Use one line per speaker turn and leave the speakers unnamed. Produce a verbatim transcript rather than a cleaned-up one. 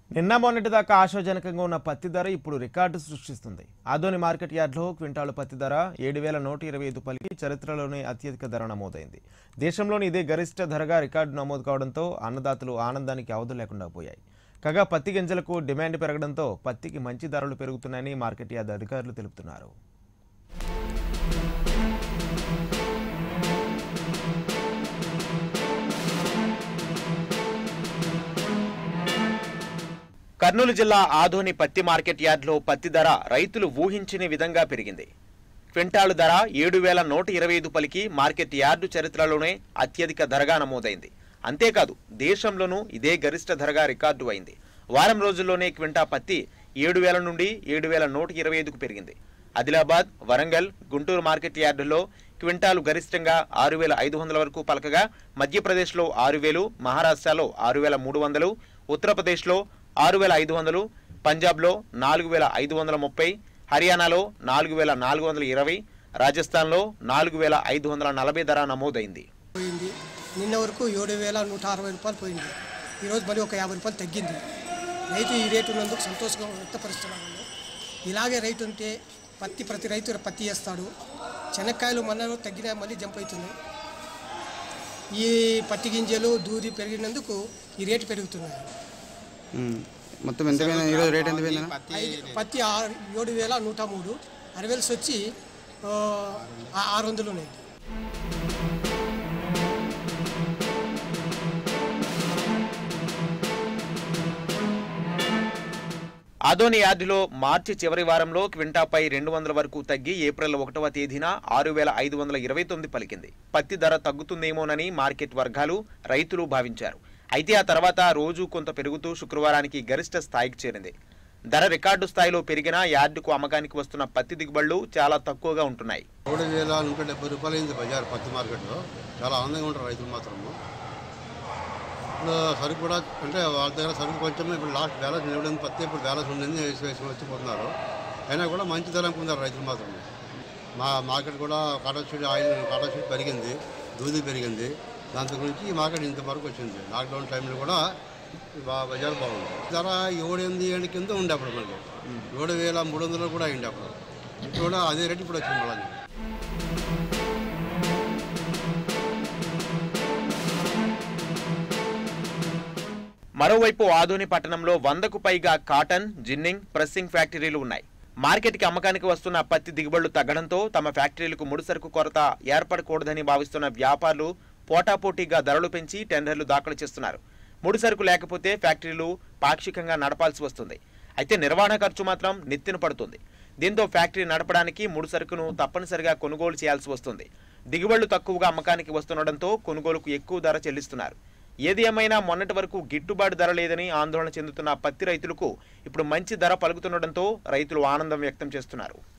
నిన్న మొన్నటి దాకా ఆశాజనకంగా ఉన్న పత్తి ధర ఇప్పుడు రికార్డు సృష్టిస్తుంది. ఆదోని మార్కెట్ యార్డ్లో క్వింటాలు పత్తి ధర ఏడు వేల నూట ఇరవై ఐదు పలికి చరిత్రలోనే అత్యధిక ధర నమోదైంది. దేశంలోని ఇదే గరిష్ట ధరగా రికార్డు నమోదు కావడంతో అన్నదాతలు ఆనందానికి అవధులు లేకుండా పోయాయి. కాగా పత్తి గింజలకు డిమాండ్ పెరగడంతో పత్తికి మంచి ధరలు పెరుగుతున్నాయని మార్కెట్ యార్డ్ అధికారులు తెలుపుతున్నారు. కర్నూలు జిల్లా ఆదోని పత్తి మార్కెట్ యార్డ్లో పత్తి ధర రైతులు ఊహించని విధంగా పెరిగింది. క్వింటాలు ధర ఏడు వేల నూట ఇరవై ఐదు పలికి మార్కెట్ యార్డు చరిత్రలోనే అత్యధిక ధరగా నమోదైంది. అంతేకాదు దేశంలోనూ ఇదే గరిష్ట ధరగా రికార్డు అయింది. వారం రోజుల్లోనే క్వింటా పత్తి ఏడు వేల నుండి ఏడు వేల నూట ఇరవై ఐదుకు పెరిగింది. ఆదిలాబాద్, వరంగల్, గుంటూరు మార్కెట్ యార్డుల్లో క్వింటాలు గరిష్టంగా ఆరు వేల ఐదు వందల వరకు పలకగా మధ్యప్రదేశ్లో ఆరు వేలు, మహారాష్ట్రలో ఆరు వేల మూడు వందలు, ఉత్తరప్రదేశ్లో ఆరు వేల ఐదు వందలు, పంజాబ్లో నాలుగు వేల ఐదు వందల ముప్పై, హర్యానాలో నాలుగు వేల నాలుగు వందల ఇరవై, రాజస్థాన్లో నాలుగు వేల ఐదు వందల నలభై ధర నమోదైంది.
నిన్న వరకు ఏడు వేల నూట అరవై రూపాయలు పోయింది. ఈరోజు మళ్ళీ ఒక యాభై రూపాయలు తగ్గింది. రైతు ఈ రేటు ఉన్నందుకు సంతోషంగా వ్యక్తపరుస్తున్నాను. ఇలాగే రైతు ఉంటే పత్తి ప్రతి రైతు పత్తి వేస్తాడు. శనక్కాయలు మొన్న తగ్గినా మళ్ళీ జంప్ అవుతుంది. ఈ పత్తి గింజలు దూది పెరిగినందుకు ఈ రేటు పెరుగుతున్నాయి.
మొత్తం ఎంత ఈరోజు రేట్ ఎంత పోయింది?
పత్తి ఏడు వేల నూట మూడు, అరవేల్స్ వచ్చి ఆరు వందలు ఉన్నాయి.
ఆదోని యార్డులో మార్చి చివరి వారంలో క్వింటాపై రెండు వందల వరకు తగ్గి ఏప్రిల్ ఒకటవ తేదీన ఆరు వేల ఐదు వందల ఇరవై తొమ్మిది పలికింది. పత్తి ధర తగ్గుతుందేమోనని మార్కెట్ వర్గాలు, రైతులు భావించారు. అయితే ఆ తర్వాత రోజు కొంత పెరుగుతూ శుక్రవారానికి గరిష్ట స్థాయికి చేరింది. ధర రికార్డు స్థాయిలో పెరిగినా యార్డుకు అమ్మకానికి వస్తున్న పత్తి దిగుబడులు చాలా తక్కువగా ఉంటున్నాయి.
మూడు వేల నూట డెబ్బై రూపాయలు అయింది బజార్ పత్తి మార్కెట్లో. చాలా ఆనందంగా ఉంటారు రైతులు మాత్రము. ఇప్పుడు సరుకు కూడా అంటే వాళ్ళ దగ్గర సరుకు కొంచెం ఇప్పుడు లాస్ట్ బ్యాలెన్స్ నిలబడింది. పత్తి ఇప్పుడు బ్యాలెన్స్ ఉండింది, వేసి వేసి వచ్చిపోతున్నారు. అయినా కూడా మంచి ధర అనుకున్నారు రైతులు మాత్రం. మా మార్కెట్ కూడా cotton seed oil cotton seed పెరిగింది, దూది పెరిగింది. దాంతో గురించి ఈ మార్కెట్ ఇంతవరకు వచ్చింది. లాక్డౌన్ టైంలో కూడా బజార్ బాగుంది. ధర ఏడు ఎనిమిది ఏడు కింద ఉండే అప్పుడు మళ్ళీ ఏడు వేల మూడు వందలు కూడా అయింది అప్పుడు. ఇప్పుడు కూడా అదే రేటు ఇప్పుడు వచ్చింది మళ్ళీ.
మరోవైపు ఆదోని పట్టణంలో వందకు పైగా కాటన్, జిన్నింగ్, ప్రెస్సింగ్ ఫ్యాక్టరీలు ఉన్నాయి. మార్కెట్కి అమ్మకానికి వస్తున్న పత్తి దిగుబడులు తగ్గడంతో తమ ఫ్యాక్టరీలకు ముడిసరుకు కొరత ఏర్పడకూడదని భావిస్తున్న వ్యాపారులు పోటాపోటీగా ధరలు పెంచి టెండర్లు దాఖలు చేస్తున్నారు. ముడిసరుకు లేకపోతే ఫ్యాక్టరీలు పాక్షికంగా నడపాల్సి వస్తుంది. అయితే నిర్వహణ ఖర్చు మాత్రం నెత్తిన పడుతుంది. దీంతో ఫ్యాక్టరీ నడపడానికి ముడిసరుకును తప్పనిసరిగా కొనుగోలు చేయాల్సి వస్తుంది. దిగుబడులు తక్కువగా అమ్మకానికి వస్తుండటంతో కొనుగోలుకు ఎక్కువ ధర చెల్లిస్తున్నారు. ఏది ఏమైనా మొన్నటి వరకు గిట్టుబాటు ధర లేదని ఆందోళన చెందుతున్న పత్తి రైతులకు ఇప్పుడు మంచి ధర పలుకుతుండటంతో రైతులు ఆనందం వ్యక్తం చేస్తున్నారు.